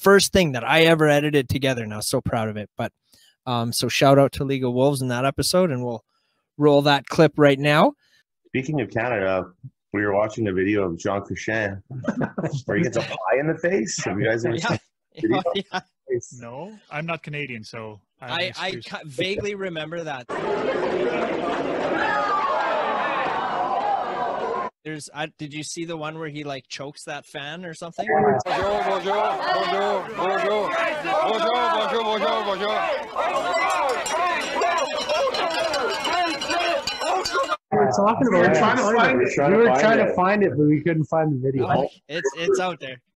first thing that I ever edited together, and I was so proud of it. But so shout out to League of Wolves in that episode, and we'll roll that clip right now. Speaking of Canada, we were watching a video of Jean Chretien where he gets a pie in the face. Have you guys ever seen the video? Yeah. No, I'm not Canadian, so I vaguely remember that. Did you see the one where he like chokes that fan or something? Bonjour, bonjour, bonjour, bonjour, bonjour, bonjour, bonjour, bonjour. We were talking about it. We were trying to find it, but we couldn't find the video. It's out there.